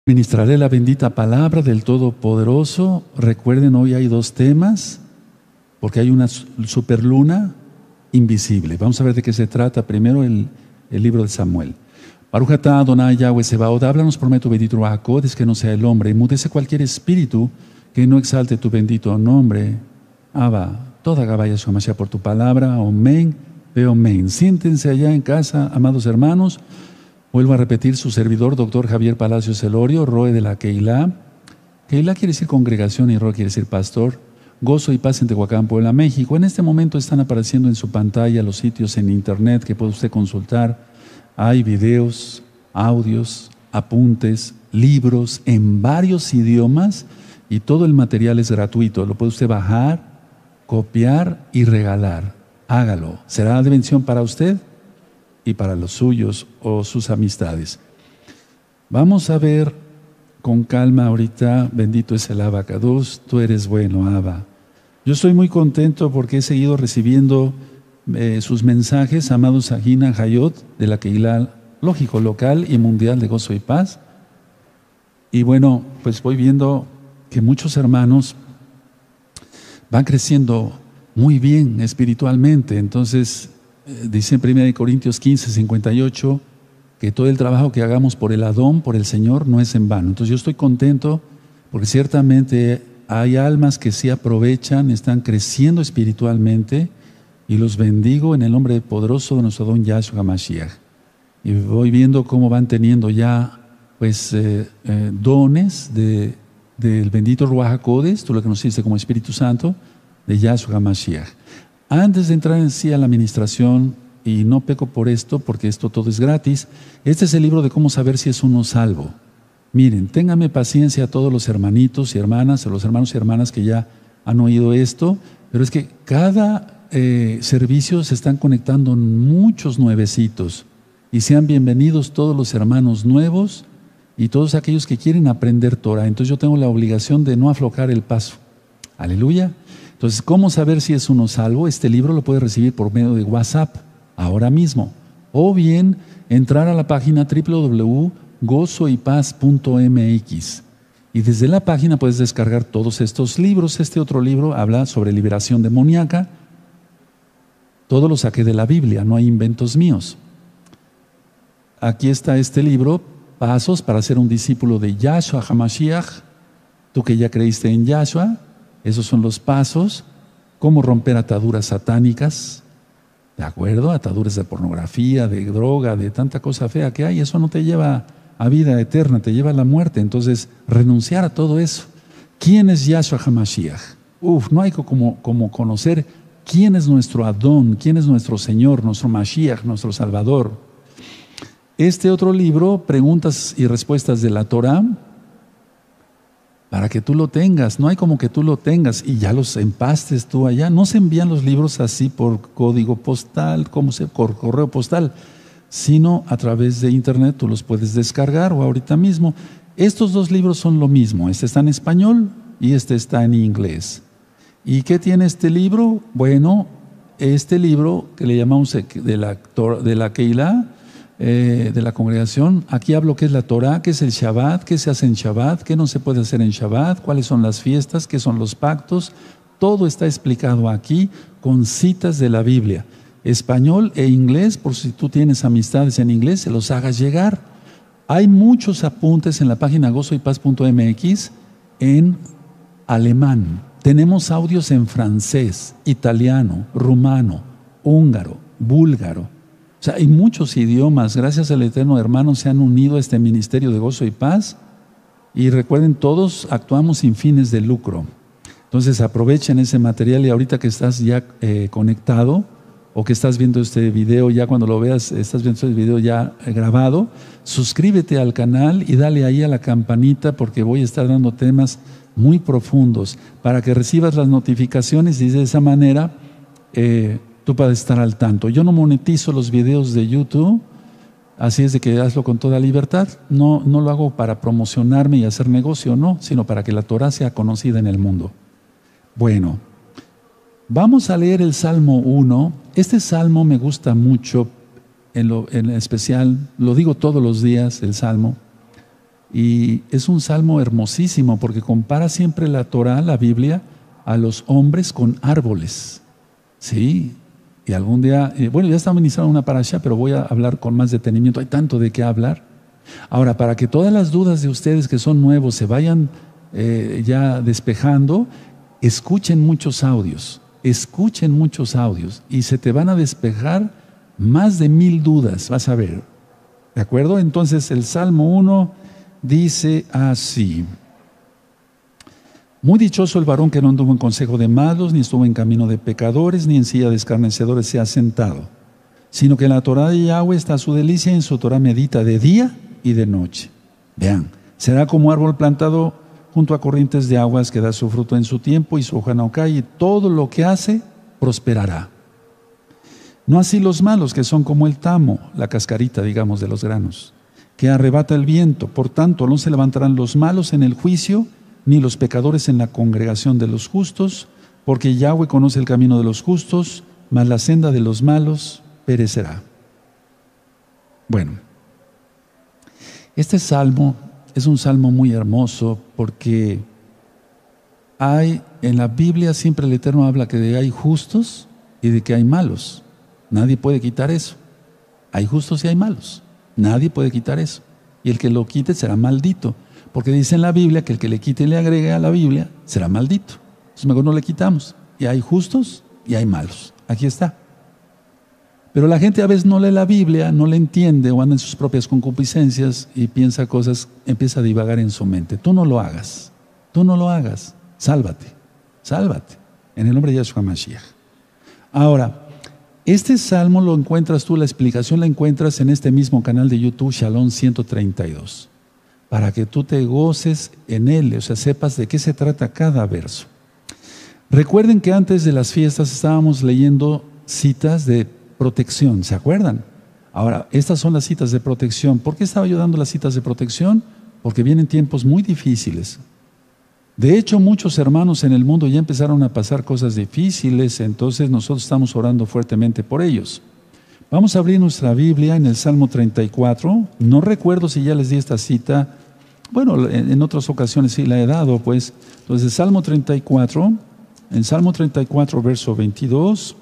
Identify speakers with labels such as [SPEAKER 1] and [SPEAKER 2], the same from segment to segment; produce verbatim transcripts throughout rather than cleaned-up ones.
[SPEAKER 1] Ministraré la bendita palabra del Todopoderoso. Recuerden, hoy hay dos temas, porque hay una superluna invisible. Vamos a ver de qué se trata. Primero el, el libro de Samuel. Baruch atah Adonai Yahweh Sebaot, háblanos por medio tu bendito Ruach HaKodesh, que no sea el hombre. Mudece cualquier espíritu que no exalte tu bendito nombre. Abba, toda Gabaya Shomashiach por tu palabra. Amén, veo amén. Siéntense allá en casa, amados hermanos. Vuelvo a repetir, su servidor, doctor Javier Palacios Elorio, Roe de la Keilah. Keilah quiere decir congregación y Roe quiere decir pastor. Gozo y paz en Tehuacán, Puebla, México. En este momento están apareciendo en su pantalla los sitios en internet que puede usted consultar. Hay videos, audios, apuntes, libros en varios idiomas y todo el material es gratuito. Lo puede usted bajar, copiar y regalar. Hágalo. ¿Será de bendición para usted y para los suyos o sus amistades? Vamos a ver con calma ahorita. Bendito es el Abacados, tú eres bueno, Abba. Yo estoy muy contento porque he seguido recibiendo eh, sus mensajes, amados Sajina Hayot, de la Keilah, lógico, local y mundial de Gozo y Paz. Y bueno, pues voy viendo que muchos hermanos van creciendo muy bien espiritualmente. Entonces, dice en primera Corintios quince, cincuenta y ocho, que todo el trabajo que hagamos por el Adón, por el Señor, no es en vano. Entonces yo estoy contento porque ciertamente hay almas que sí aprovechan, están creciendo espiritualmente y los bendigo en el nombre poderoso de nuestro Adón Yahshua Mashiach. Y voy viendo cómo van teniendo ya pues eh, eh, dones de, del bendito Ruach HaKodesh, tú lo conociste como Espíritu Santo, de Yahshua Mashiach. Antes de entrar en sí a la administración, y no peco por esto, porque esto todo es gratis, este es el libro de cómo saber si es uno salvo. Miren, ténganme paciencia a todos los hermanitos y hermanas, a los hermanos y hermanas que ya han oído esto, pero es que cada eh, servicio se están conectando muchos nuevecitos, y sean bienvenidos todos los hermanos nuevos y todos aquellos que quieren aprender Torah. Entonces yo tengo la obligación de no aflojar el paso. Aleluya. Entonces, ¿cómo saber si es uno salvo? Este libro lo puede recibir por medio de WhatsApp, ahora mismo. O bien, entrar a la página doble u doble u doble u punto gozo y paz punto m x. Y desde la página puedes descargar todos estos libros. Este otro libro habla sobre liberación demoníaca. Todo lo saqué de la Biblia, no hay inventos míos. Aquí está este libro, Pasos para ser un discípulo de Yahshua HaMashiach. Tú que ya creíste en Yahshua, esos son los pasos. Cómo romper ataduras satánicas, ¿de acuerdo? Ataduras de pornografía, de droga, de tanta cosa fea que hay. Eso no te lleva a vida eterna, te lleva a la muerte. Entonces, renunciar a todo eso. ¿Quién es Yahshua HaMashiach? Uf, no hay como, como conocer quién es nuestro Adón, quién es nuestro Señor, nuestro Mashiach, nuestro Salvador. Este otro libro, Preguntas y Respuestas de la Torah, para que tú lo tengas. No hay como que tú lo tengas y ya los empastes tú allá. No se envían los libros así por código postal, como se, por correo postal, sino a través de internet. Tú los puedes descargar o ahorita mismo. Estos dos libros son lo mismo. Este está en español y este está en inglés. ¿Y qué tiene este libro? Bueno, este libro que le llamamos de la, de la Keilah, Eh, de la congregación, aquí hablo qué es la Torah, qué es el Shabbat, qué se hace en Shabbat, qué no se puede hacer en Shabbat, cuáles son las fiestas, qué son los pactos. Todo está explicado aquí con citas de la Biblia, español e inglés, por si tú tienes amistades en inglés, se los hagas llegar. Hay muchos apuntes en la página gozo y paz punto m x en alemán. Tenemos audios en francés, italiano, rumano, húngaro, búlgaro. O sea, hay muchos idiomas. Gracias al Eterno, hermanos, se han unido a este ministerio de Gozo y Paz. Y recuerden, todos actuamos sin fines de lucro. Entonces, aprovechen ese material y ahorita que estás ya eh, conectado o que estás viendo este video, ya cuando lo veas, estás viendo este video ya eh, grabado, suscríbete al canal y dale ahí a la campanita porque voy a estar dando temas muy profundos para que recibas las notificaciones y de esa manera eh, tú puedes estar al tanto. Yo no monetizo los videos de YouTube, así es de que hazlo con toda libertad. No, no lo hago para promocionarme y hacer negocio, no, sino para que la Torah sea conocida en el mundo. Bueno, vamos a leer el Salmo uno. Este Salmo me gusta mucho, en, lo, en especial, lo digo todos los días, el Salmo. Y es un salmo hermosísimo porque compara siempre la Torah, la Biblia, a los hombres con árboles. Sí, y algún día, eh, bueno, ya estaba ministrando una parasha, pero voy a hablar con más detenimiento. Hay tanto de qué hablar. Ahora, para que todas las dudas de ustedes que son nuevos se vayan eh, ya despejando, escuchen muchos audios, escuchen muchos audios y se te van a despejar más de mil dudas, vas a ver. ¿De acuerdo? Entonces el Salmo uno dice así: muy dichoso el varón que no anduvo en consejo de malos, ni estuvo en camino de pecadores, ni en silla de escarnecedores se ha sentado, sino que en la Torah de Yahweh está su delicia, y en su Torah medita de día y de noche. Vean, será como árbol plantado junto a corrientes de aguas que da su fruto en su tiempo y su hoja no cae, y todo lo que hace prosperará. No así los malos, que son como el tamo, la cascarita, digamos, de los granos, que arrebata el viento. Por tanto, no se levantarán los malos en el juicio, ni los pecadores en la congregación de los justos, porque Yahweh conoce el camino de los justos, mas la senda de los malos perecerá. Bueno, este salmo es un salmo muy hermoso porque hay, en la Biblia siempre el Eterno habla que de hay justos y de que hay malos. Nadie puede quitar eso. Hay justos y hay malos. Nadie puede quitar eso. Y el que lo quite será maldito. Porque dice en la Biblia que el que le quite y le agregue a la Biblia será maldito. Entonces mejor no le quitamos. Y hay justos y hay malos. Aquí está. Pero la gente a veces no lee la Biblia, no la entiende o anda en sus propias concupiscencias y piensa cosas, empieza a divagar en su mente. Tú no lo hagas. Tú no lo hagas. Sálvate. Sálvate. En el nombre de Yahshua Mashiach. Ahora, este salmo lo encuentras tú, la explicación la encuentras en este mismo canal de YouTube, Shalom ciento treinta y dos. Para que tú te goces en él, o sea, sepas de qué se trata cada verso. Recuerden que antes de las fiestas estábamos leyendo citas de protección, ¿se acuerdan? Ahora, estas son las citas de protección. ¿Por qué estaba yo dando las citas de protección? Porque vienen tiempos muy difíciles. De hecho, muchos hermanos en el mundo ya empezaron a pasar cosas difíciles, entonces nosotros estamos orando fuertemente por ellos. Vamos a abrir nuestra Biblia en el Salmo treinta y cuatro. No recuerdo si ya les di esta cita. Bueno, en, en otras ocasiones sí la he dado, pues. Entonces, Salmo treinta y cuatro, en Salmo treinta y cuatro, verso veintidós.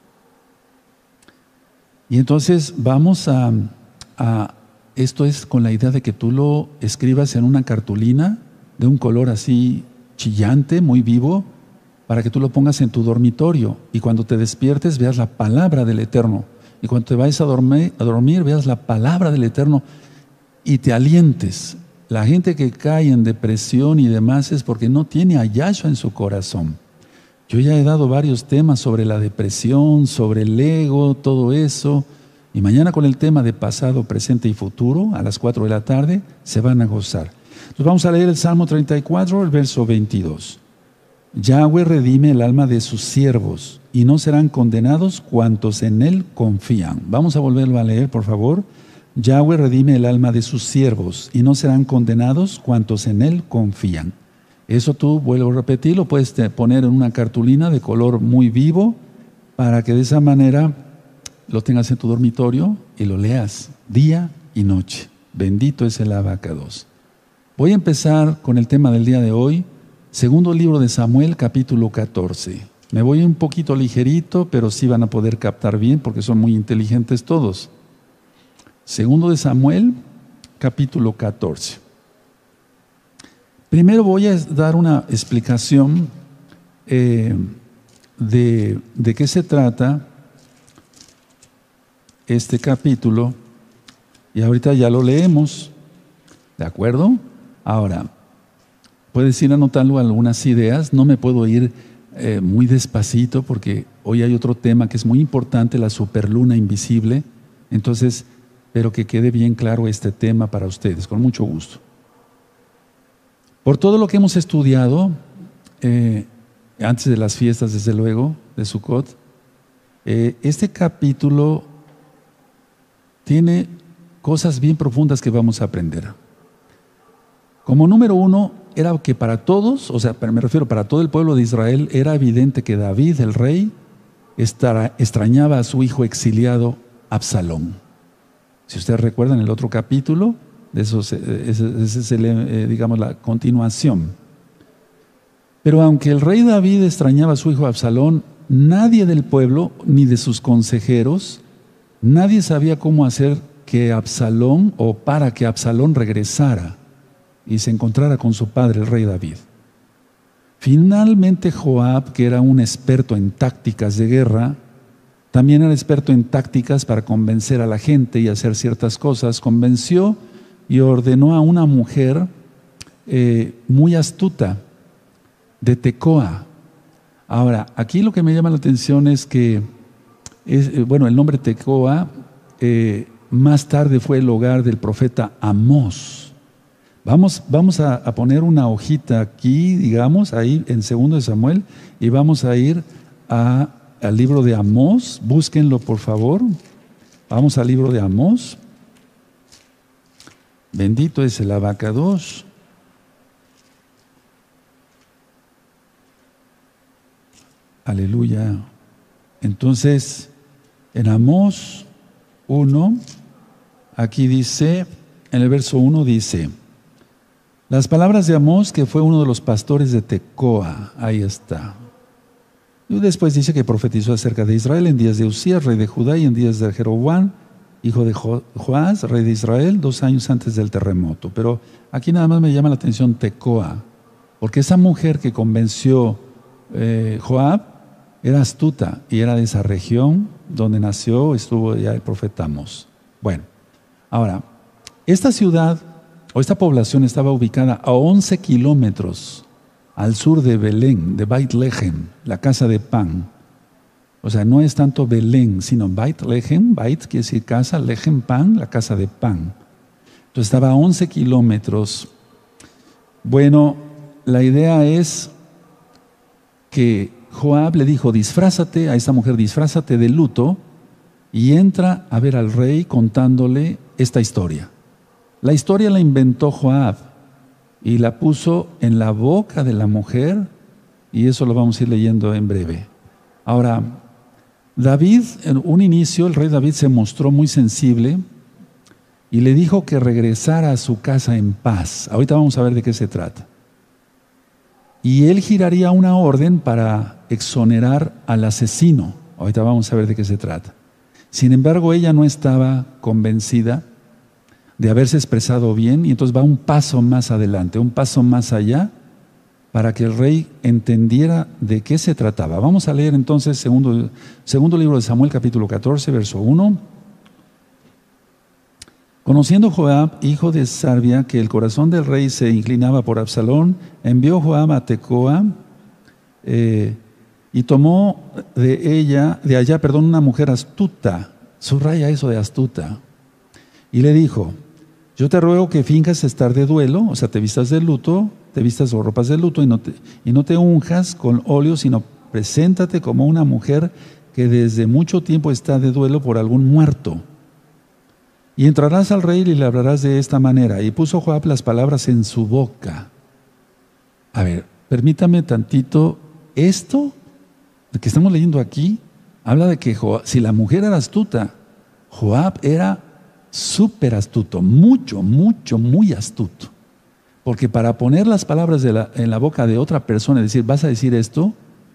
[SPEAKER 1] Y entonces vamos a, a, esto es con la idea de que tú lo escribas en una cartulina de un color así chillante, muy vivo, para que tú lo pongas en tu dormitorio y cuando te despiertes veas la palabra del Eterno. Y cuando te vayas a dormir, a dormir veas la palabra del Eterno y te alientes. La gente que cae en depresión y demás es porque no tiene a Yahshua en su corazón. Yo ya he dado varios temas sobre la depresión, sobre el ego, todo eso. Y mañana con el tema de pasado, presente y futuro, a las cuatro de la tarde, se van a gozar. Entonces vamos a leer el Salmo treinta y cuatro, el verso veintidós. Yahweh redime el alma de sus siervos, y no serán condenados cuantos en él confían. Vamos a volverlo a leer, por favor. Yahweh redime el alma de sus siervos, y no serán condenados cuantos en él confían. Eso tú, vuelvo a repetir, lo puedes poner en una cartulina de color muy vivo para que de esa manera lo tengas en tu dormitorio y lo leas día y noche. Bendito es el abacados. Voy a empezar con el tema del día de hoy, segundo libro de Samuel, capítulo catorce. Me voy un poquito ligerito, pero sí van a poder captar bien porque son muy inteligentes todos. Segundo de Samuel, capítulo catorce. Primero voy a dar una explicación eh, de, de qué se trata este capítulo y ahorita ya lo leemos, ¿de acuerdo? Ahora, puedes ir anotando algunas ideas, no me puedo ir eh, muy despacito porque hoy hay otro tema que es muy importante, la superluna invisible, entonces, pero que quede bien claro este tema para ustedes, con mucho gusto. Por todo lo que hemos estudiado, eh, antes de las fiestas, desde luego, de Sukkot, eh, este capítulo tiene cosas bien profundas que vamos a aprender. Como número uno, era que para todos, o sea, me refiero para todo el pueblo de Israel, era evidente que David, el rey, estará, extrañaba a su hijo exiliado, Absalón. Si ustedes recuerdan el otro capítulo, De esos, esa es, el, eh, digamos, la continuación. Pero aunque el rey David extrañaba a su hijo Absalón, nadie del pueblo, ni de sus consejeros, nadie sabía cómo hacer que Absalón, o para que Absalón regresara y se encontrara con su padre, el rey David. Finalmente Joab, que era un experto en tácticas de guerra, también era experto en tácticas para convencer a la gente y hacer ciertas cosas, convenció y ordenó a una mujer eh, muy astuta, de Tecoa. Ahora, aquí lo que me llama la atención es que, es, eh, bueno, el nombre Tecoa eh, más tarde fue el hogar del profeta Amós. Vamos, vamos a, a poner una hojita aquí, digamos, ahí en segundo de Samuel, y vamos a ir a, al libro de Amós. Búsquenlo, por favor. Vamos al libro de Amós. Bendito es el abacados. Aleluya. Entonces, en Amós uno, aquí dice, en el verso uno dice, las palabras de Amós, que fue uno de los pastores de Tecoa, ahí está. Y después dice que profetizó acerca de Israel en días de Usías, rey de Judá, y en días de Jeroboam, hijo de jo Joás, rey de Israel, dos años antes del terremoto. Pero aquí nada más me llama la atención Tecoa, porque esa mujer que convenció eh, Joab era astuta y era de esa región donde nació, estuvo ya el profeta Amós. Bueno, ahora, esta ciudad o esta población estaba ubicada a once kilómetros al sur de Belén, de Beit Lehem, la casa de pan. O sea, no es tanto Belén, sino Beit Lehem, Beit quiere decir casa, Lehem pan, la casa de pan. Entonces estaba a once kilómetros. Bueno, la idea es que Joab le dijo, disfrázate, a esta mujer, disfrázate de luto y entra a ver al rey contándole esta historia. La historia la inventó Joab y la puso en la boca de la mujer, y eso lo vamos a ir leyendo en breve. Ahora, David, en un inicio, el rey David se mostró muy sensible y le dijo que regresara a su casa en paz. Ahorita vamos a ver de qué se trata. Y él giraría una orden para exonerar al asesino. Ahorita vamos a ver de qué se trata. Sin embargo, ella no estaba convencida de haberse expresado bien, y entonces va un paso más adelante, un paso más allá, para que el rey entendiera de qué se trataba. Vamos a leer entonces segundo, segundo libro de Samuel, capítulo catorce, verso uno. Conociendo Joab, hijo de Sarvia, que el corazón del rey se inclinaba por Absalón, envió Joab a Tecoa eh, y tomó de ella, de allá, perdón, una mujer astuta. Subraya eso de astuta. Y le dijo, yo te ruego que finjas estar de duelo, o sea, te vistas de luto, te vistas con ropas de luto y no te, y no te unjas con óleo, sino preséntate como una mujer que desde mucho tiempo está de duelo por algún muerto. Y entrarás al rey y le hablarás de esta manera. Y puso Joab las palabras en su boca. A ver, permítame tantito. Esto que estamos leyendo aquí habla de que Joab, si la mujer era astuta, Joab era súper astuto, mucho, mucho, muy astuto. Porque para poner las palabras de la, en la boca de otra persona y decir, vas a decir esto,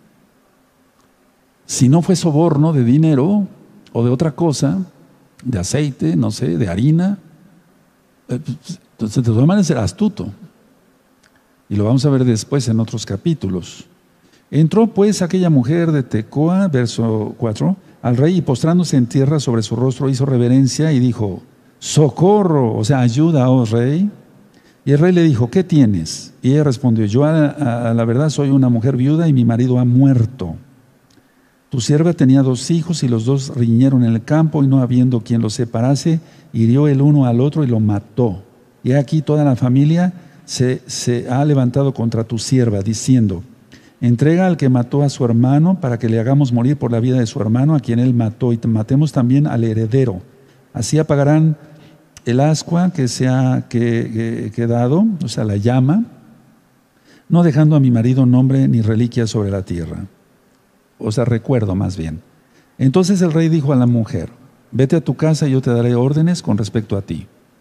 [SPEAKER 1] si no fue soborno de dinero o de otra cosa, de aceite, no sé, de harina, entonces de todas maneras era astuto. Y lo vamos a ver después en otros capítulos. Entró pues aquella mujer de Tecoa, verso cuatro, al rey, y postrándose en tierra sobre su rostro hizo reverencia y dijo, socorro, o sea, ayuda, oh rey. Y el rey le dijo, ¿qué tienes? Y ella respondió, yo a, a, a la verdad soy una mujer viuda y mi marido ha muerto. Tu sierva tenía dos hijos y los dos riñeron en el campo, y no habiendo quien los separase, hirió el uno al otro y lo mató. Y aquí toda la familia se, se ha levantado contra tu sierva, diciendo, entrega al que mató a su hermano para que le hagamos morir por la vida de su hermano a quien él mató, y matemos también al heredero. Así apagarán el ascua que se ha que, que, quedado, o sea, la llama, no dejando a mi marido nombre ni reliquia sobre la tierra. O sea, recuerdo más bien. Entonces el rey dijo a la mujer, vete a tu casa y yo te daré órdenes con respecto a ti.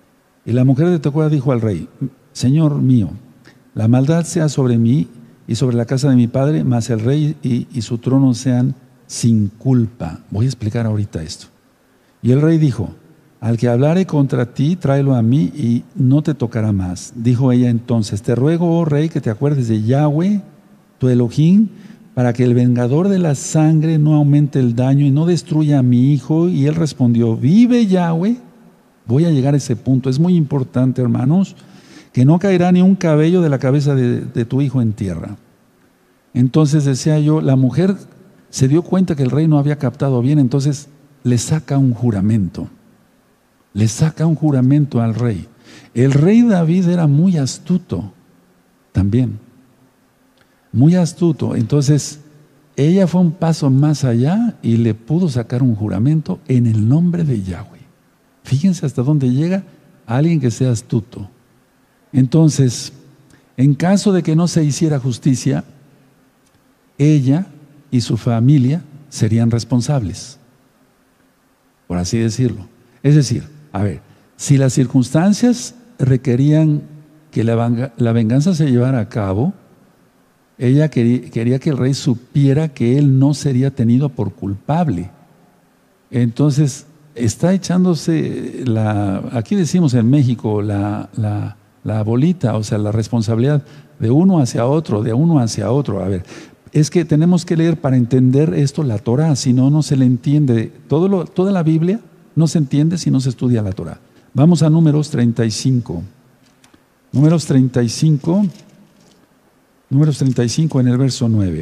[SPEAKER 1] Y la mujer de Tecoa dijo al rey: Señor mío, la maldad sea sobre mí y sobre la casa de mi padre, mas el rey y, y su trono sean sin culpa. Voy a explicar ahorita esto. Y el rey dijo: al que hablare contra ti, tráelo a mí y no te tocará más. Dijo ella entonces: te ruego, oh rey, que te acuerdes de Yahweh, tu Elohim, para que el vengador de la sangre no aumente el daño y no destruya a mi hijo. Y él respondió: vive Yahweh. Voy a llegar a ese punto. Es muy importante, hermanos, que no caerá ni un cabello de la cabeza de, de tu hijo en tierra. Entonces decía yo, la mujer se dio cuenta que el rey no había captado bien, entonces le saca un juramento. Le saca un juramento al rey. El rey David era muy astuto también. Muy astuto. Entonces, ella fue un paso más allá y le pudo sacar un juramento en el nombre de Yahweh. Fíjense hasta dónde llega alguien que sea astuto. Entonces, en caso de que no se hiciera justicia, ella y su familia serían responsables, por así decirlo. Es decir, a ver, si las circunstancias requerían que la, la venganza se llevara a cabo, ella quería, quería que el rey supiera que él no sería tenido por culpable. Entonces, está echándose la, aquí decimos en México, la, la, la bolita, o sea, la responsabilidad de uno hacia otro, de uno hacia otro. A ver, es que tenemos que leer para entender esto la Torah, si no, no se le entiende. Todo lo, toda la Biblia no se entiende si no se estudia la Torah. Vamos a Números treinta y cinco. Números treinta y cinco. Números treinta y cinco en el verso nueve.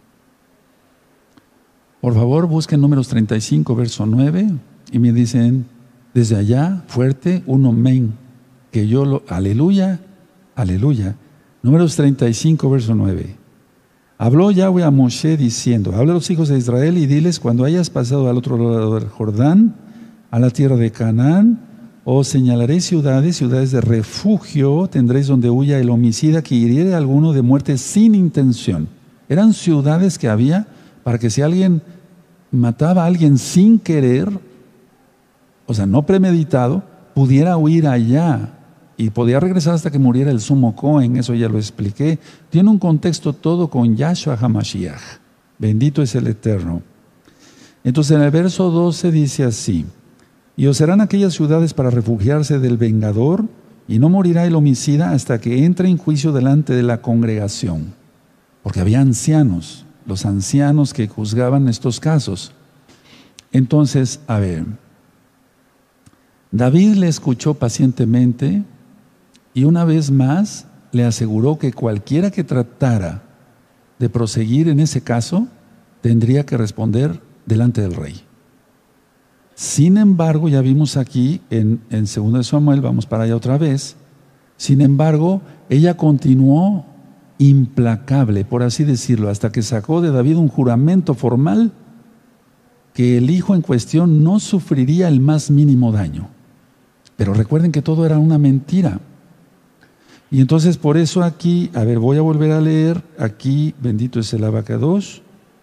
[SPEAKER 1] Por favor, busquen Números treinta y cinco, verso nueve, y me dicen desde allá, fuerte, un amén, que yo lo, aleluya, aleluya. Números treinta y cinco, verso nueve. Habló Yahweh a Moshe diciendo: habla a los hijos de Israel y diles, cuando hayas pasado al otro lado del Jordán, a la tierra de Canaán, os señalaré ciudades, ciudades de refugio, tendréis donde huya el homicida que hiriere a alguno de muerte sin intención. Eran ciudades que había para que si alguien mataba a alguien sin querer, o sea, no premeditado, pudiera huir allá y podía regresar hasta que muriera el sumo Cohen. Eso ya lo expliqué. Tiene un contexto todo con Yahshua HaMashiach. Bendito es el Eterno. Entonces en el verso doce dice así: y os serán aquellas ciudades para refugiarse del vengador, y no morirá el homicida hasta que entre en juicio delante de la congregación. Porque había ancianos, los ancianos que juzgaban estos casos. Entonces, a ver, David le escuchó pacientemente y una vez más le aseguró que cualquiera que tratara de proseguir en ese caso tendría que responder delante del rey. Sin embargo, ya vimos aquí en, en segundo de Samuel, vamos para allá otra vez, sin embargo, ella continuó implacable, por así decirlo, hasta que sacó de David un juramento formal que el hijo en cuestión no sufriría el más mínimo daño. Pero recuerden que todo era una mentira. Y entonces por eso aquí, a ver, voy a volver a leer, aquí, bendito es el abacados.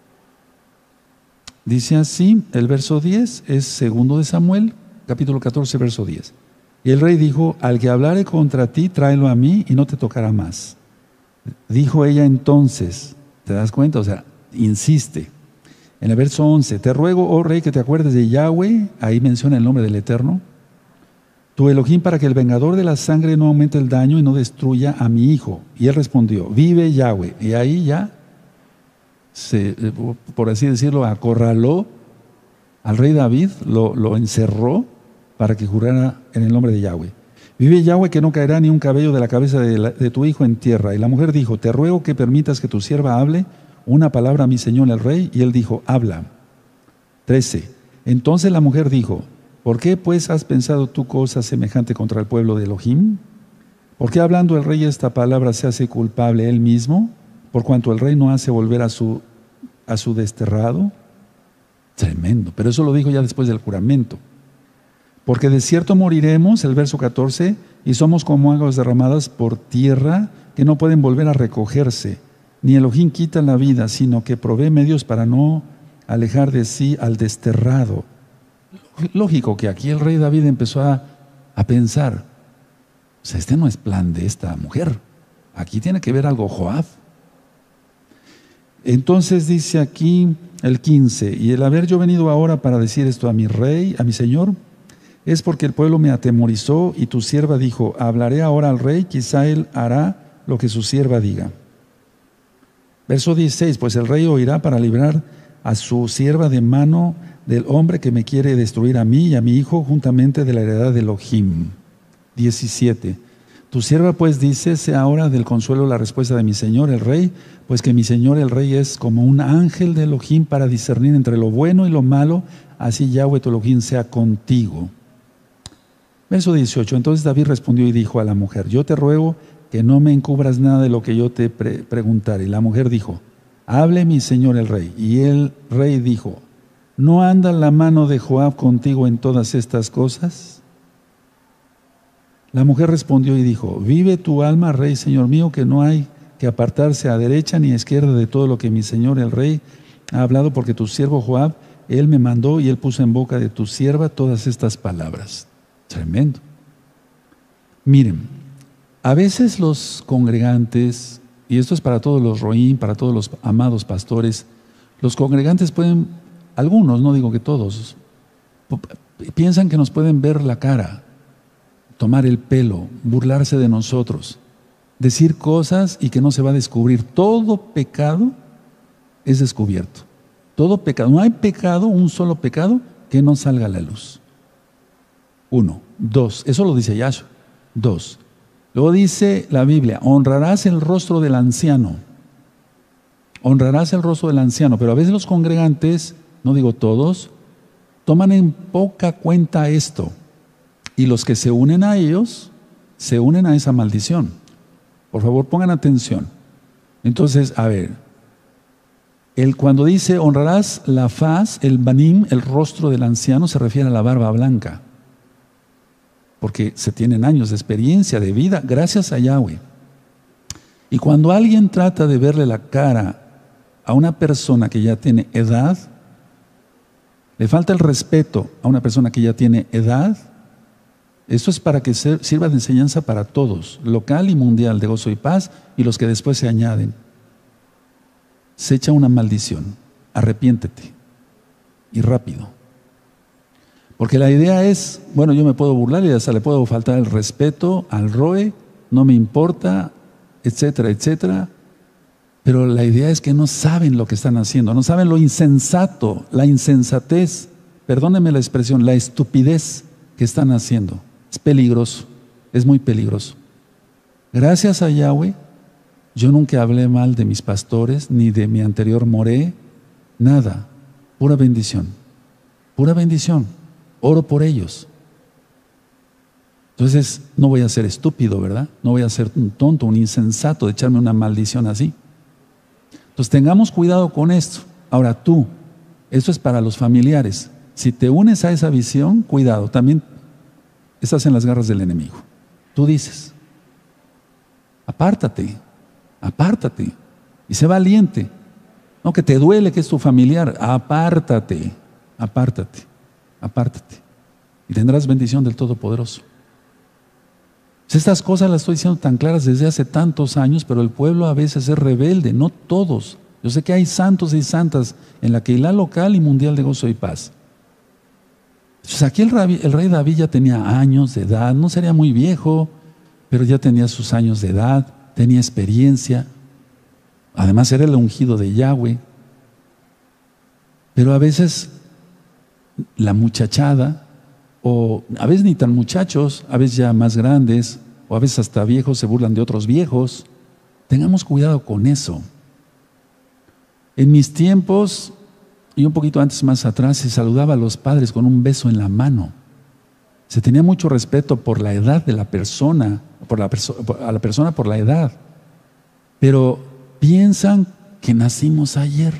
[SPEAKER 1] Dice así, el verso diez, es segundo de Samuel, capítulo catorce, verso diez. Y el rey dijo: al que hablare contra ti, tráelo a mí y no te tocará más. Dijo ella entonces, ¿te das cuenta? O sea, insiste. En el verso once, te ruego, oh rey, que te acuerdes de Yahweh, ahí menciona el nombre del Eterno, tu Elohim, para que el vengador de la sangre no aumente el daño y no destruya a mi hijo. Y él respondió: vive Yahweh. Y ahí ya, se, por así decirlo, acorraló al rey David, lo, lo encerró para que jurara en el nombre de Yahweh. Vive Yahweh, que no caerá ni un cabello de la cabeza de, la, de tu hijo en tierra. Y la mujer dijo: te ruego que permitas que tu sierva hable una palabra a mi señor el rey. Y él dijo: habla. trece. Entonces la mujer dijo: ¿por qué pues has pensado tú cosa semejante contra el pueblo de Elohim? ¿Por qué hablando el rey esta palabra se hace culpable él mismo, por cuanto el rey no hace volver a su, a su desterrado? Tremendo, pero eso lo dijo ya después del juramento. Porque de cierto moriremos, el verso catorce, y somos como aguas derramadas por tierra que no pueden volver a recogerse. Ni Elohim quita la vida, sino que provee medios para no alejar de sí al desterrado. Lógico que aquí el rey David empezó a, a pensar, O sea, este no es plan de esta mujer. Aquí tiene que ver algo Joab. Entonces dice aquí el quince, y el haber yo venido ahora para decir esto a mi rey, a mi señor, es porque el pueblo me atemorizó y tu sierva dijo, hablaré ahora al rey, quizá él hará lo que su sierva diga. Verso dieciséis, pues el rey oirá para librar a su sierva de mano del hombre que me quiere destruir a mí y a mi hijo juntamente de la heredad de Elohim. diecisiete. Tu sierva pues dice, sea ahora del consuelo la respuesta de mi señor el rey, pues que mi señor el rey es como un ángel de Elohim para discernir entre lo bueno y lo malo, así Yahweh tu Elohim sea contigo. Verso dieciocho, entonces David respondió y dijo a la mujer, yo te ruego que no me encubras nada de lo que yo te pre preguntare. Y la mujer dijo, hable mi señor el rey. Y el rey dijo, ¿no anda la mano de Joab contigo en todas estas cosas? La mujer respondió y dijo, vive tu alma, rey, señor mío, que no hay que apartarse a derecha ni a izquierda de todo lo que mi señor el rey ha hablado, porque tu siervo Joab, él me mandó y él puso en boca de tu sierva todas estas palabras. Tremendo. Miren, a veces los congregantes, y esto es para todos los roín, para todos los amados pastores, los congregantes pueden, algunos, no digo que todos, piensan que nos pueden ver la cara, tomar el pelo, burlarse de nosotros, decir cosas y que no se va a descubrir. Todo pecado es descubierto. Todo pecado. No hay pecado, un solo pecado, que no salga a la luz. Uno. Dos. Eso lo dice Yahshua. Dos. Luego dice la Biblia, honrarás el rostro del anciano. Honrarás el rostro del anciano. Pero a veces los congregantes, no digo todos, toman en poca cuenta esto. Y los que se unen a ellos, se unen a esa maldición. Por favor, pongan atención. Entonces, a ver, el, cuando dice honrarás la faz, el banim, el rostro del anciano, se refiere a la barba blanca. Porque se tienen años de experiencia, de vida, gracias a Yahweh. Y cuando alguien trata de verle la cara a una persona que ya tiene edad, le falta el respeto a una persona que ya tiene edad. Esto es para que sirva de enseñanza para todos, local y mundial, de gozo y paz, y los que después se añaden. Se echa una maldición, arrepiéntete, y rápido. Porque la idea es, bueno, yo me puedo burlar y hasta le puedo faltar el respeto al roe, no me importa, etcétera, etcétera. Pero la idea es que no saben lo que están haciendo, no saben lo insensato, la insensatez, perdónenme la expresión, la estupidez que están haciendo. Es peligroso, es muy peligroso. Gracias a Yahweh, yo nunca hablé mal de mis pastores, ni de mi anterior moré, nada, pura bendición, pura bendición, oro por ellos. Entonces, no voy a ser estúpido, ¿verdad? No voy a ser un tonto, un insensato de echarme una maldición así. Entonces, tengamos cuidado con esto. Ahora tú, esto es para los familiares. Si te unes a esa visión, cuidado, también estás en las garras del enemigo. Tú dices, apártate, apártate y sé valiente. No, que te duele que es tu familiar, apártate, apártate, apártate y tendrás bendición del Todopoderoso. Estas cosas las estoy diciendo tan claras desde hace tantos años, pero el pueblo a veces es rebelde, no todos. Yo sé que hay santos y santas en la Keilah local y mundial de gozo y paz. Entonces aquí el, rabi, el rey David ya tenía años de edad, no sería muy viejo, pero ya tenía sus años de edad, tenía experiencia. Además era el ungido de Yahweh. Pero a veces la muchachada, o a veces ni tan muchachos, a veces ya más grandes, o a veces hasta viejos se burlan de otros viejos. Tengamos cuidado con eso. En mis tiempos, y un poquito antes más atrás, se saludaba a los padres con un beso en la mano. Se tenía mucho respeto por la edad de la persona, por la perso- a la persona por la edad. Pero piensan que nacimos ayer.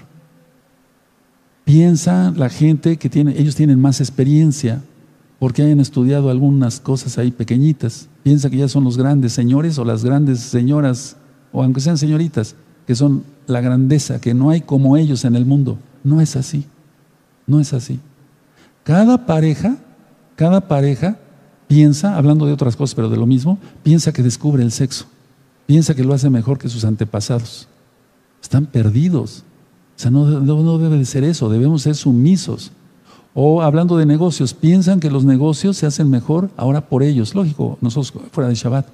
[SPEAKER 1] Piensa la gente que tiene, ellos tienen más experiencia porque hayan estudiado algunas cosas ahí pequeñitas. Piensa que ya son los grandes señores o las grandes señoras, o aunque sean señoritas, que son la grandeza, que no hay como ellos en el mundo. No es así, no es así. Cada pareja, cada pareja piensa, hablando de otras cosas, pero de lo mismo, piensa que descubre el sexo, piensa que lo hace mejor que sus antepasados. Están perdidos. O sea, no, no, no debe de ser eso, debemos ser sumisos. O hablando de negocios, piensan que los negocios se hacen mejor ahora por ellos. Lógico, nosotros fuera de Shabbat.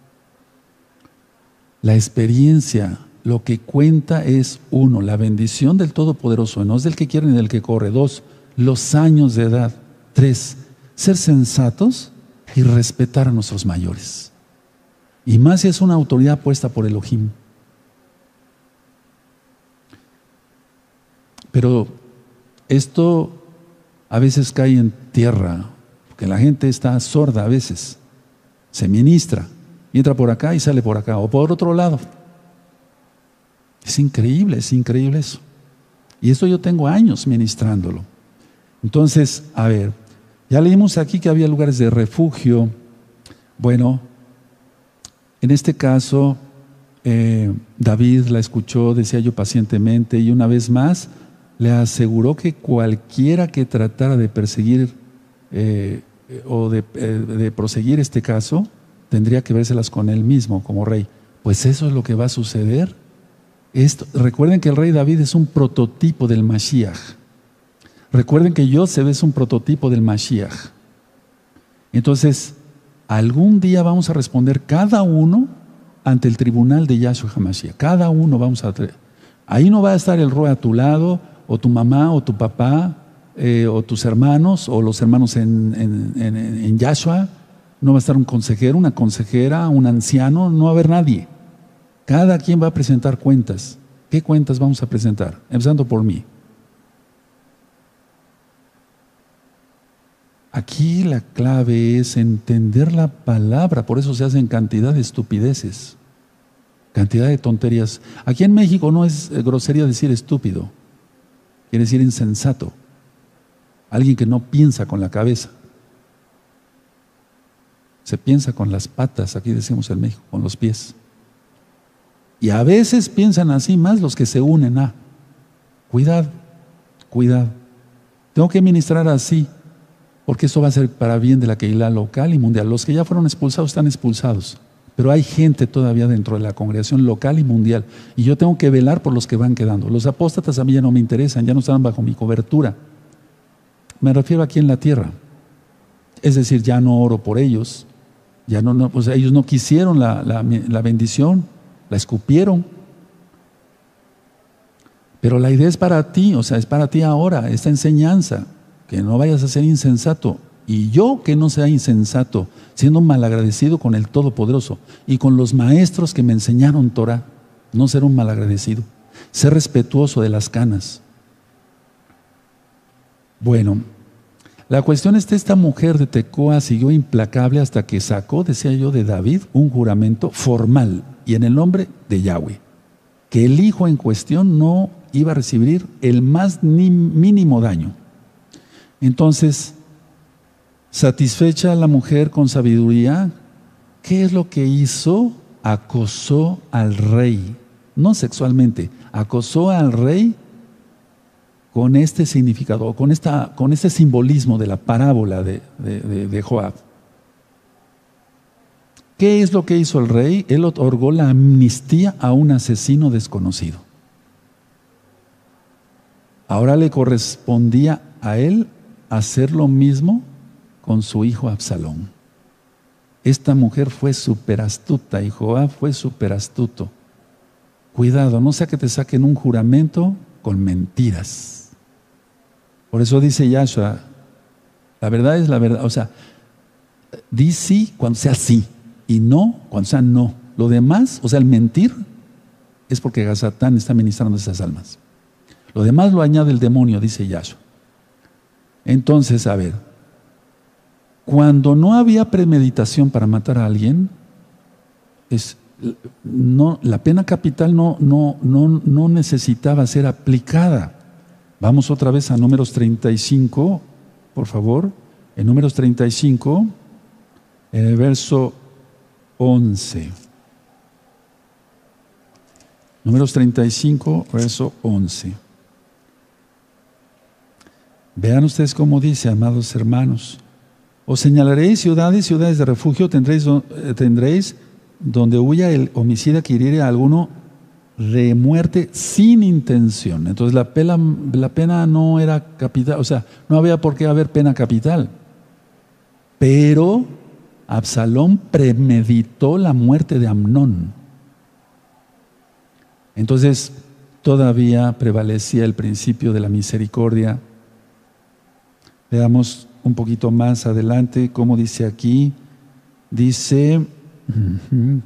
[SPEAKER 1] La experiencia, lo que cuenta es uno, la bendición del Todopoderoso, no es del que quiere ni del que corre. Dos, los años de edad. Tres, ser sensatos y respetar a nuestros mayores. Y más si es una autoridad puesta por Elohim. Pero esto a veces cae en tierra, porque la gente está sorda a veces. Se ministra, entra por acá y sale por acá, o por otro lado. Es increíble, es increíble eso. Y esto yo tengo años ministrándolo. Entonces, a ver, ya leímos aquí que había lugares de refugio. Bueno, en este caso, eh, David la escuchó, decía yo pacientemente, y una vez más le aseguró que cualquiera que tratara de perseguir eh, o de, eh, de proseguir este caso, tendría que vérselas con él mismo como rey. Pues eso es lo que va a suceder. Esto, recuerden que el rey David es un prototipo del Mashiach. Recuerden que Yosef es un prototipo del Mashiach. Entonces, algún día vamos a responder cada uno ante el tribunal de Yahshua HaMashiach. Cada uno vamos a... Ahí no va a estar el rey a tu lado, o tu mamá, o tu papá, eh, o tus hermanos, o los hermanos en, en, en, en Yahshua. No va a estar un consejero, una consejera, un anciano, no va a haber nadie. Cada quien va a presentar cuentas. ¿Qué cuentas vamos a presentar? Empezando por mí. Aquí la clave es entender la palabra, por eso se hacen cantidad de estupideces, cantidad de tonterías. Aquí en México no es grosería decir estúpido, quiere decir insensato, alguien que no piensa con la cabeza. Se piensa con las patas, aquí decimos en México, con los pies. Y a veces piensan así más los que se unen a. Cuidado, cuidado. Tengo que ministrar así, porque eso va a ser para bien de la Keilah local y mundial. Los que ya fueron expulsados están expulsados, pero hay gente todavía dentro de la congregación local y mundial, y yo tengo que velar por los que van quedando. Los apóstatas a mí ya no me interesan, ya no están bajo mi cobertura. Me refiero aquí en la tierra. Es decir, ya no oro por ellos, ya no, no pues ellos no quisieron la, la, la bendición, la escupieron. Pero la idea es para ti, o sea, es para ti ahora, esta enseñanza, que no vayas a ser insensato. Y yo que no sea insensato, siendo malagradecido con el Todopoderoso y con los maestros que me enseñaron Torah, no ser un malagradecido, ser respetuoso de las canas. Bueno, la cuestión es que esta mujer de Tecoa siguió implacable hasta que sacó, decía yo, de David un juramento formal y en el nombre de Yahweh, que el hijo en cuestión no iba a recibir el más ni mínimo daño. Entonces, satisfecha la mujer con sabiduría, ¿qué es lo que hizo? Acosó al rey, no sexualmente, acosó al rey con este significado, con, esta, con este simbolismo de la parábola de, de, de, de Joab. ¿Qué es lo que hizo el rey? Él otorgó la amnistía a un asesino desconocido. Ahora le correspondía a él hacer lo mismo con su hijo Absalón. Esta mujer fue súper astuta y Joab fue súper astuto. Cuidado, no sea que te saquen un juramento con mentiras. Por eso dice Yahshua, la verdad es la verdad. O sea, di sí cuando sea sí y no cuando sea no. Lo demás, o sea, el mentir es porque Satán está ministrando esas almas. Lo demás lo añade el demonio, dice Yahshua. Entonces, a ver, cuando no había premeditación para matar a alguien, es, no, la pena capital no, no, no, no necesitaba ser aplicada. Vamos otra vez a Números treinta y cinco, por favor. En Números treinta y cinco, en el verso once. Números treinta y cinco, verso once. Vean ustedes cómo dice, amados hermanos. Os señalaréis ciudades, ciudades de refugio, tendréis, tendréis donde huya el homicida que hiriere a alguno de muerte sin intención. Entonces la pena, la pena no era capital, o sea, no había por qué haber pena capital. Pero Absalón premeditó la muerte de Amnón. Entonces todavía prevalecía el principio de la misericordia. Veamos un poquito más adelante cómo dice aquí. Dice, uh-huh,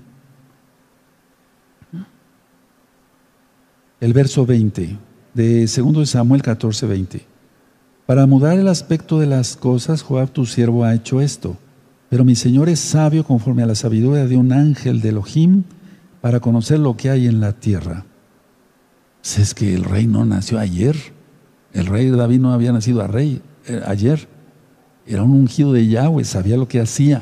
[SPEAKER 1] el verso veinte de segundo de Samuel catorce, veinte. Para mudar el aspecto de las cosas, Joab tu siervo ha hecho esto. Pero mi Señor es sabio conforme a la sabiduría de un ángel de Elohim para conocer lo que hay en la tierra. Pues es que el rey no nació ayer. El rey David no había nacido a rey eh, ayer. Era un ungido de Yahweh, sabía lo que hacía.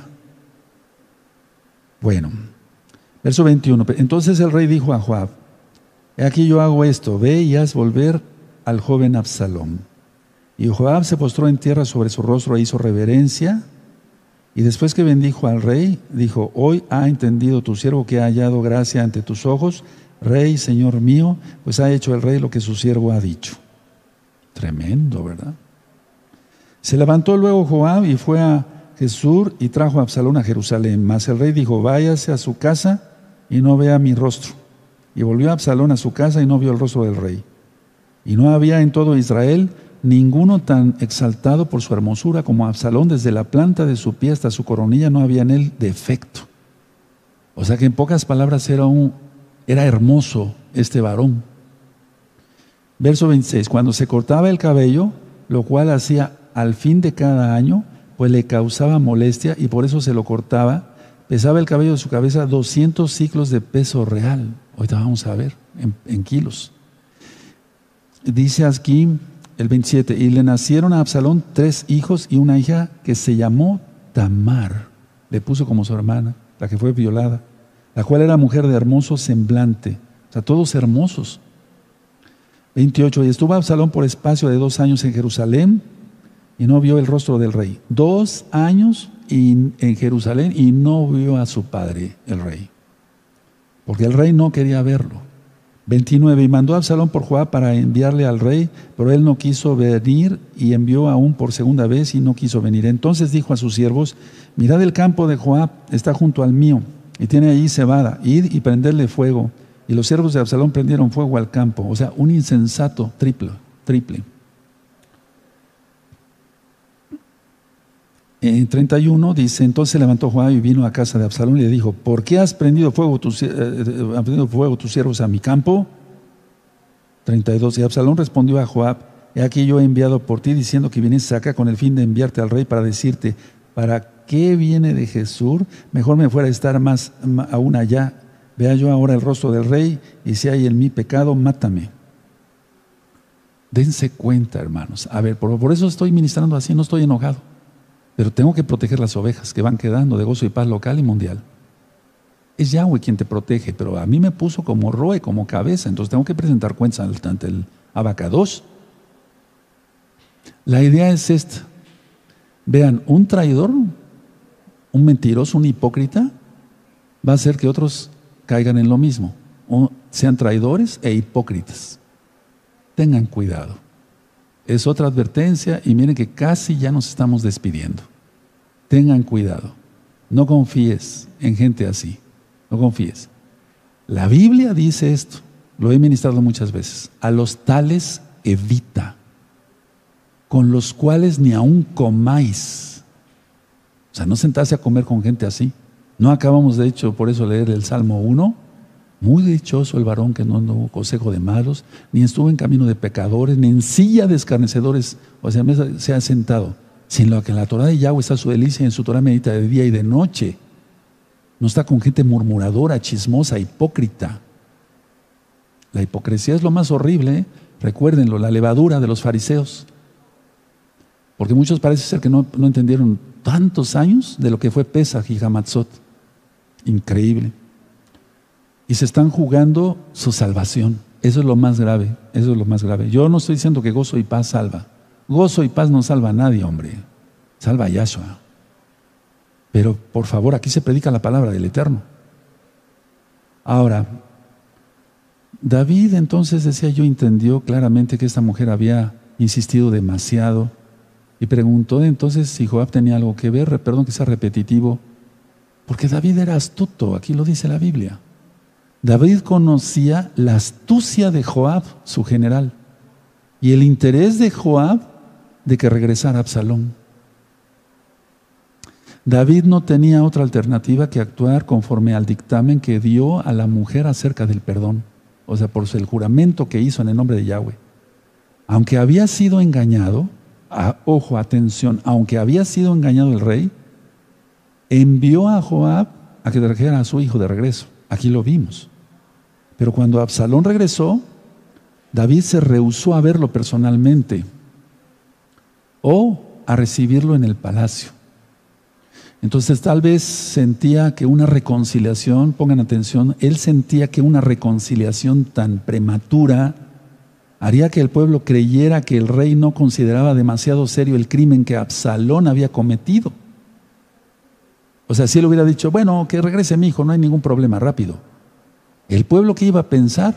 [SPEAKER 1] Bueno, verso veintiuno. Entonces el rey dijo a Joab: he aquí yo hago esto, ve y haz volver al joven Absalón. Y Joab se postró en tierra sobre su rostro e hizo reverencia. Y después que bendijo al rey, dijo: hoy ha entendido tu siervo que ha hallado gracia ante tus ojos, rey, señor mío, pues ha hecho el rey lo que su siervo ha dicho. Tremendo, ¿verdad? Se levantó luego Joab y fue a Gesur y trajo a Absalón a Jerusalén. Mas el rey dijo: váyase a su casa y no vea mi rostro. Y volvió Absalón a su casa y no vio el rostro del rey. Y no había en todo Israel ninguno tan exaltado por su hermosura como Absalón. Desde la planta de su pie hasta su coronilla no había en él defecto. O sea que en pocas palabras era, un, era hermoso este varón. Verso veintiséis. Cuando se cortaba el cabello, lo cual hacía al fin de cada año, pues le causaba molestia y por eso se lo cortaba, pesaba el cabello de su cabeza doscientos ciclos de peso real. Ahorita vamos a ver en, en kilos. Dice aquí el veintisiete, y le nacieron a Absalón tres hijos y una hija que se llamó Tamar. Le puso como su hermana, la que fue violada, la cual era mujer de hermoso semblante. O sea, todos hermosos. veintiocho, y estuvo Absalón por espacio de dos años en Jerusalén y no vio el rostro del rey. Dos años en Jerusalén y no vio a su padre, el rey. Porque el rey no quería verlo. veintinueve, y mandó a Absalón por Joab para enviarle al rey, pero él no quiso venir y envió aún por segunda vez y no quiso venir. Entonces dijo a sus siervos: mirad, el campo de Joab está junto al mío y tiene allí cebada, id y prenderle fuego. Y los siervos de Absalón prendieron fuego al campo. O sea, un insensato triple, triple. En treinta y uno dice: entonces levantó Joab y vino a casa de Absalón y le dijo: ¿por qué has prendido fuego tus, eh, han prendido fuego tus siervos a mi campo? treinta y dos, y Absalón respondió a Joab: he aquí yo he enviado por ti diciendo que vienes acá con el fin de enviarte al rey para decirte: ¿para qué viene de Jesús? Mejor me fuera a estar más aún allá. Vea yo ahora el rostro del rey, y si hay en mí pecado, mátame. Dense cuenta, hermanos. A ver, por, por eso estoy ministrando así, no estoy enojado. Pero tengo que proteger las ovejas que van quedando de gozo y paz local y mundial. Es Yahweh quien te protege, pero a mí me puso como roe, como cabeza, entonces tengo que presentar cuentas ante el abacados. La idea es esta. Vean, un traidor, un mentiroso, un hipócrita, va a hacer que otros caigan en lo mismo, o sean traidores e hipócritas. Tengan cuidado. Es otra advertencia y miren que casi ya nos estamos despidiendo. Tengan cuidado. No confíes en gente así. No confíes. La Biblia dice esto, lo he ministrado muchas veces: a los tales evita, con los cuales ni aun comáis. O sea, no sentarse a comer con gente así. No acabamos de hecho por eso leer el Salmo uno. Muy dichoso el varón que no anduvo consejo de malos, ni estuvo en camino de pecadores, ni en silla de escarnecedores, o sea, se ha sentado, sino que en la Torah de Yahweh está su delicia, y en su Torah medita de día y de noche. No está con gente murmuradora, chismosa, hipócrita. La hipocresía es lo más horrible, ¿eh? Recuérdenlo, la levadura de los fariseos. Porque muchos parece ser que no, no entendieron tantos años de lo que fue Pesaj y Hamatzot. Increíble. Y se están jugando su salvación. Eso es lo más grave, eso es lo más grave. Yo no estoy diciendo que gozo y paz salva. Gozo y paz no salva a nadie, hombre. Salva a Yahshua. Pero por favor, aquí se predica la palabra del Eterno. Ahora, David entonces, decía yo, entendió claramente que esta mujer había insistido demasiado y preguntó entonces si Joab tenía algo que ver. Perdón que sea repetitivo, porque David era astuto, aquí lo dice la Biblia. David conocía la astucia de Joab, su general, y el interés de Joab de que regresara Absalón. David no tenía otra alternativa que actuar conforme al dictamen que dio a la mujer acerca del perdón, o sea, por el juramento que hizo en el nombre de Yahweh. Aunque había sido engañado, a, ojo, atención, aunque había sido engañado el rey, envió a Joab a que trajera a su hijo de regreso. Aquí lo vimos. Pero cuando Absalón regresó, David se rehusó a verlo personalmente o a recibirlo en el palacio. Entonces tal vez sentía que una reconciliación, pongan atención, él sentía que una reconciliación tan prematura haría que el pueblo creyera que el rey no consideraba demasiado serio el crimen que Absalón había cometido. O sea, si él hubiera dicho, bueno, que regrese mi hijo, no hay ningún problema, rápido. ¿El pueblo qué iba a pensar?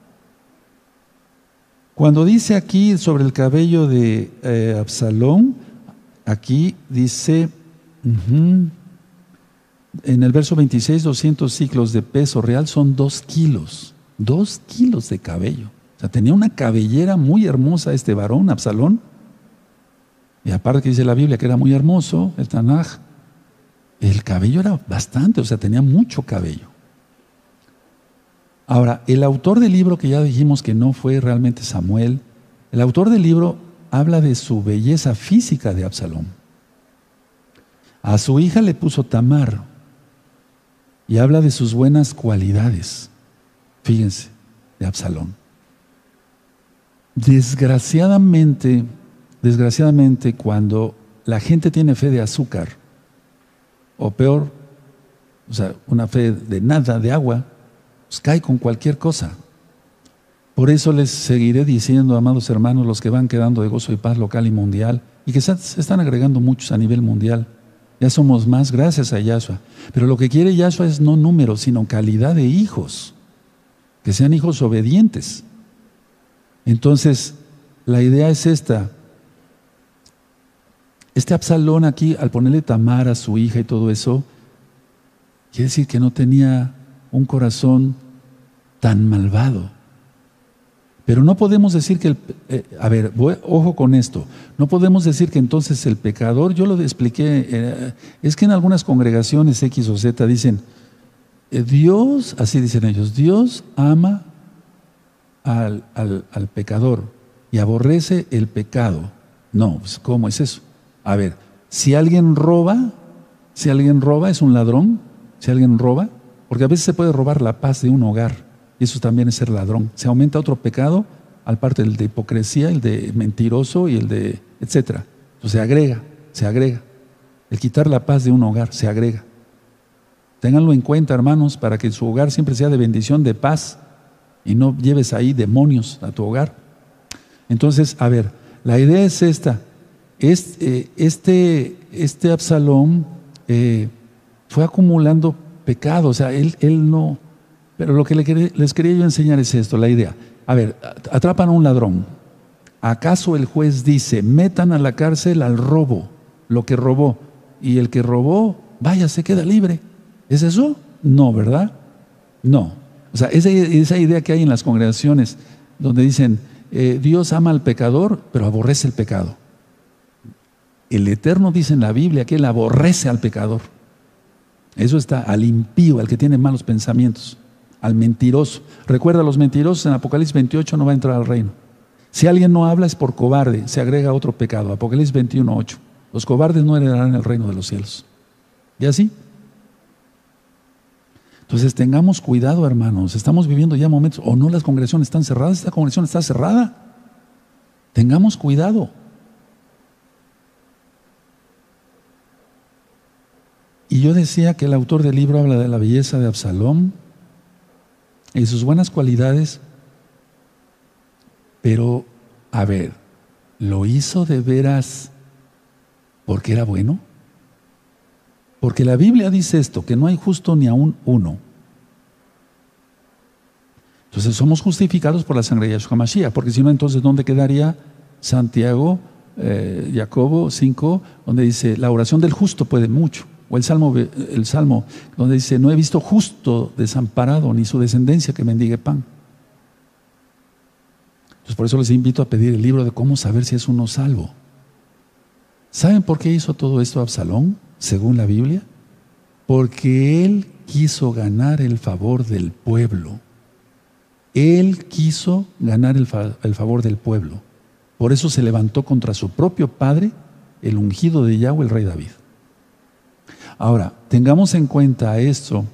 [SPEAKER 1] Cuando dice aquí sobre el cabello de eh, Absalón, aquí dice, uh-huh, en el verso veintiséis, doscientos ciclos de peso real son dos kilos, dos kilos de cabello. O sea, tenía una cabellera muy hermosa este varón, Absalón. Y aparte que dice la Biblia que era muy hermoso, el Tanaj, el cabello era bastante, o sea, tenía mucho cabello. Ahora, el autor del libro, que ya dijimos que no fue realmente Samuel, el autor del libro habla de su belleza física de Absalón. A su hija le puso Tamar y habla de sus buenas cualidades, fíjense, de Absalón. Desgraciadamente, desgraciadamente cuando la gente tiene fe de azúcar, o peor, o sea, una fe de nada, de agua, pues cae con cualquier cosa. Por eso les seguiré diciendo, amados hermanos, los que van quedando de gozo y paz local y mundial, y que se están agregando muchos a nivel mundial. Ya somos más gracias a Yahshua. Pero lo que quiere Yahshua es no número, sino calidad de hijos. Que sean hijos obedientes. Entonces, la idea es esta. Este Absalón aquí, al ponerle Tamar a su hija y todo eso, quiere decir que no tenía un corazón tan malvado. Pero no podemos decir que el... Eh, a ver, voy, ojo con esto. No podemos decir que entonces el pecador, yo lo expliqué, eh, es que en algunas congregaciones X o Z dicen, eh, Dios, así dicen ellos, Dios ama al, al, al pecador y aborrece el pecado. No, pues, ¿cómo es eso? A ver, si alguien roba, si alguien roba es un ladrón, si alguien roba, porque a veces se puede robar la paz de un hogar. Y eso también es ser ladrón. Se aumenta otro pecado, al parte del de hipocresía, el de mentiroso y el de etcétera. Entonces se agrega, se agrega. El quitar la paz de un hogar, se agrega. Ténganlo en cuenta, hermanos, para que su hogar siempre sea de bendición, de paz, y no lleves ahí demonios a tu hogar. Entonces, a ver, la idea es esta. Este, este, este Absalón eh, fue acumulando pecado, o sea, él, él no... Pero lo que les quería yo enseñar es esto, la idea. A ver, atrapan a un ladrón. ¿Acaso el juez dice, metan a la cárcel al robo, lo que robó, y el que robó, vaya, se queda libre? ¿Es eso? No, ¿verdad? No. O sea, esa, esa idea que hay en las congregaciones, donde dicen, eh, Dios ama al pecador, pero aborrece el pecado. El Eterno dice en la Biblia que Él aborrece al pecador. Eso está al impío, al que tiene malos pensamientos, al mentiroso. Recuerda, los mentirosos en Apocalipsis veintiocho no va a entrar al reino. Si alguien no habla es por cobarde, se agrega otro pecado. Apocalipsis veintiuno ocho. Los cobardes no heredarán el reino de los cielos. ¿Y así? Entonces tengamos cuidado, hermanos. Estamos viviendo ya momentos, o no, las congregaciones están cerradas, esta congregación está cerrada. Tengamos cuidado. Y yo decía que el autor del libro habla de la belleza de Absalón y sus buenas cualidades, pero, a ver, ¿lo hizo de veras porque era bueno? Porque la Biblia dice esto, que no hay justo ni aún uno. Entonces somos justificados por la sangre de Yahshua Mashiach, porque si no, entonces ¿dónde quedaría Santiago, eh, Jacobo cinco, donde dice, la oración del justo puede mucho? O el Salmo, el Salmo, donde dice, no he visto justo desamparado, ni su descendencia que mendigue pan. Entonces por eso les invito a pedir el libro de cómo saber si es uno salvo. ¿Saben por qué hizo todo esto Absalón, según la Biblia? Porque él quiso ganar el favor del pueblo. Él quiso ganar el, fa el favor del pueblo. Por eso se levantó contra su propio padre, el ungido de Yahweh, el rey David. Ahora, tengamos en cuenta esto.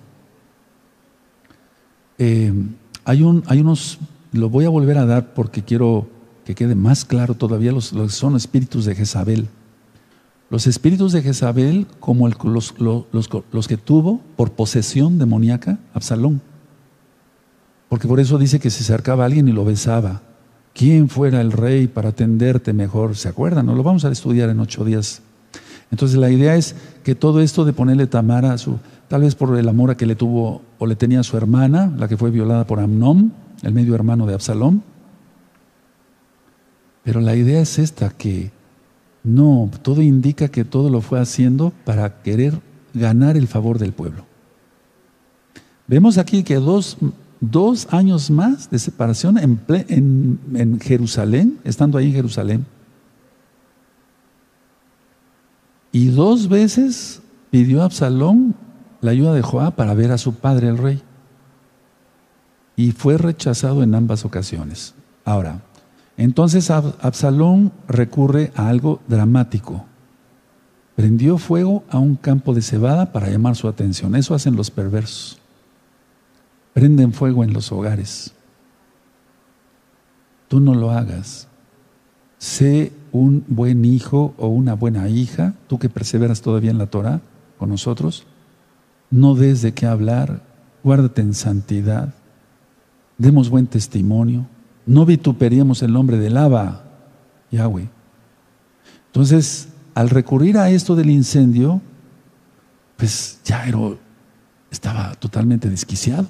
[SPEAKER 1] Eh, hay, un, hay unos, lo voy a volver a dar porque quiero que quede más claro todavía los, los son espíritus de Jezabel. Los espíritus de Jezabel, como el, los, los, los, los que tuvo por posesión demoníaca Absalón. Porque por eso dice que se acercaba a alguien y lo besaba. ¿Quién fuera el rey para atenderte mejor? ¿Se acuerdan? No lo vamos a estudiar en ocho días. Entonces la idea es que todo esto de ponerle Tamar a su, tal vez por el amor a que le tuvo o le tenía a su hermana, la que fue violada por Amnón, el medio hermano de Absalón. Pero la idea es esta, que no, todo indica que todo lo fue haciendo para querer ganar el favor del pueblo. Vemos aquí que dos... Dos años más de separación en, en, en Jerusalén, estando ahí en Jerusalén. Y dos veces pidió a Absalón la ayuda de Joab para ver a su padre, el rey. Y fue rechazado en ambas ocasiones. Ahora, entonces Absalón recurre a algo dramático. Prendió fuego a un campo de cebada para llamar su atención. Eso hacen los perversos. Prenden fuego en los hogares. Tú no lo hagas. Sé un buen hijo o una buena hija, tú que perseveras todavía en la Torah con nosotros. No des de qué hablar, guárdate en santidad, demos buen testimonio, no vituperiemos el nombre del Abba, Yahweh. Entonces, al recurrir a esto del incendio, pues ya era, estaba totalmente desquiciado.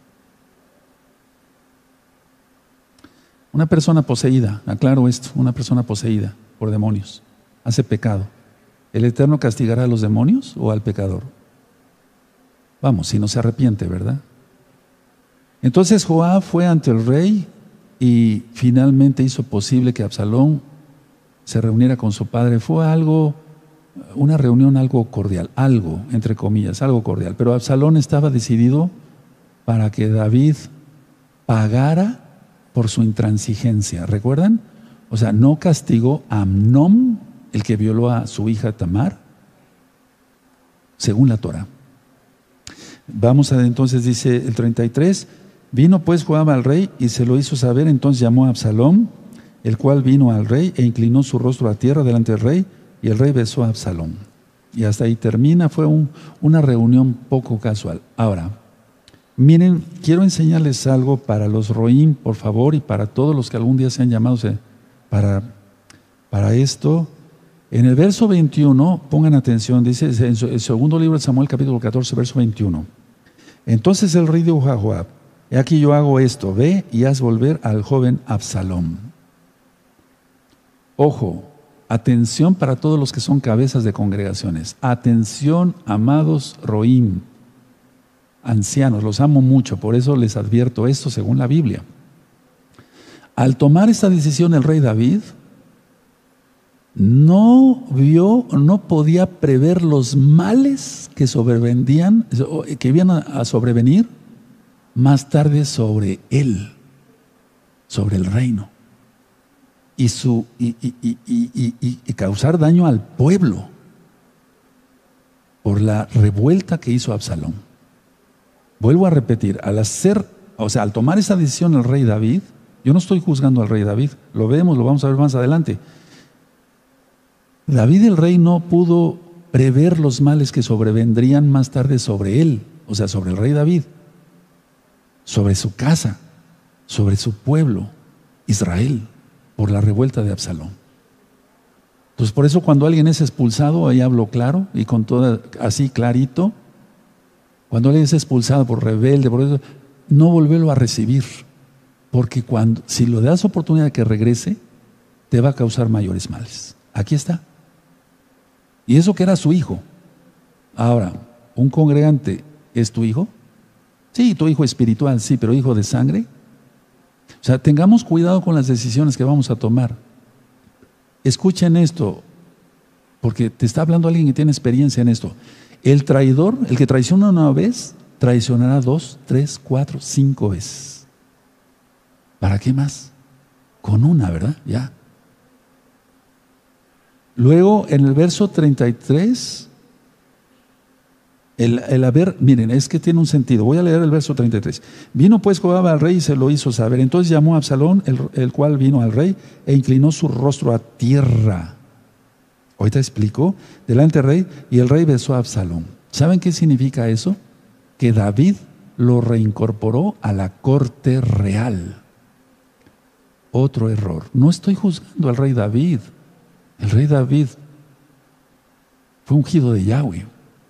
[SPEAKER 1] Una persona poseída, aclaro esto, una persona poseída por demonios, hace pecado. ¿El Eterno castigará a los demonios o al pecador? Vamos, si no se arrepiente, ¿verdad? Entonces Joab fue ante el rey y finalmente hizo posible que Absalón se reuniera con su padre. Fue algo, una reunión algo cordial, algo, entre comillas, algo cordial. Pero Absalón estaba decidido para que David pagara por su intransigencia, ¿recuerdan? O sea, no castigó a Amnón, el que violó a su hija Tamar, según la Torah. Vamos a entonces, dice el treinta y tres, vino pues Joab al rey y se lo hizo saber, entonces llamó a Absalón, el cual vino al rey e inclinó su rostro a tierra delante del rey, y el rey besó a Absalón. Y hasta ahí termina, fue un, una reunión poco casual. Ahora, miren, quiero enseñarles algo para los Roim, por favor, y para todos los que algún día sean llamados para, para esto. En el verso veintiuno, pongan atención, dice en el segundo libro de Samuel, capítulo catorce, verso veintiuno. Entonces el rey dijo a Joab, he aquí yo hago esto, ve y haz volver al joven Absalón. Ojo, atención para todos los que son cabezas de congregaciones. Atención, amados Roim, ancianos, los amo mucho, por eso les advierto esto según la Biblia. Al tomar esta decisión el rey David no vio, no podía prever los males que sobrevendían, que iban a sobrevenir más tarde sobre él, sobre el reino, y, su, y, y, y, y, y, y causar daño al pueblo por la revuelta que hizo Absalón. Vuelvo a repetir, al hacer, o sea, al tomar esa decisión el rey David, yo no estoy juzgando al rey David, lo vemos, lo vamos a ver más adelante. David el rey no pudo prever los males que sobrevendrían más tarde sobre él, o sea, sobre el rey David, sobre su casa, sobre su pueblo, Israel, por la revuelta de Absalón. Entonces, por eso cuando alguien es expulsado, ahí hablo claro y con todo así clarito, cuando alguien es expulsado por rebelde, por eso, no volverlo a recibir, porque cuando, si lo das oportunidad de que regrese, te va a causar mayores males. Aquí está. Y eso que era su hijo. Ahora, ¿un congregante es tu hijo? Sí, tu hijo espiritual, sí, pero hijo de sangre. O sea, tengamos cuidado con las decisiones que vamos a tomar. Escuchen esto, porque te está hablando alguien que tiene experiencia en esto. El traidor, el que traiciona una vez, traicionará dos, tres, cuatro, cinco veces. ¿Para qué más? Con una, ¿verdad? Ya. Luego, en el verso treinta y tres, el, el haber, miren, es que tiene un sentido. Voy a leer el verso treinta y tres. Vino pues Joab al rey y se lo hizo saber. Entonces llamó a Absalón, el, el cual vino al rey e inclinó su rostro a tierra. Ahorita explico, delante del rey, y el rey besó a Absalón. ¿Saben qué significa eso? Que David lo reincorporó a la corte real. Otro error. No estoy juzgando al rey David. El rey David fue ungido de Yahweh.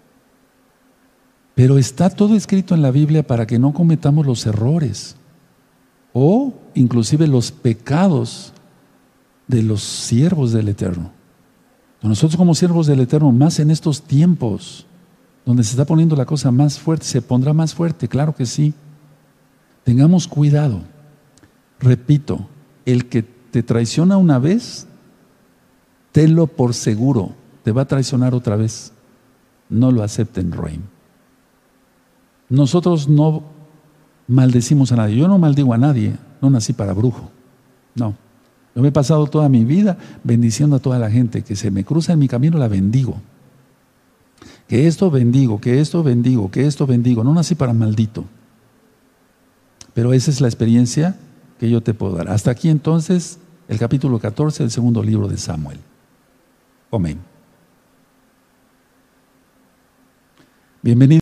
[SPEAKER 1] Pero está todo escrito en la Biblia para que no cometamos los errores o inclusive los pecados de los siervos del Eterno. Nosotros como siervos del Eterno, más en estos tiempos donde se está poniendo la cosa más fuerte, se pondrá más fuerte, claro que sí. Tengamos cuidado. Repito, el que te traiciona una vez, tenlo por seguro, te va a traicionar otra vez. No lo acepten, Rey. Nosotros no maldecimos a nadie. Yo no maldigo a nadie, no nací para brujo. No. Yo me he pasado toda mi vida bendiciendo a toda la gente que se me cruza en mi camino, la bendigo. Que esto bendigo, que esto bendigo, que esto bendigo. No nací para maldito. Pero esa es la experiencia que yo te puedo dar. Hasta aquí entonces el capítulo catorce del segundo libro de Samuel. Amén. Bienvenido.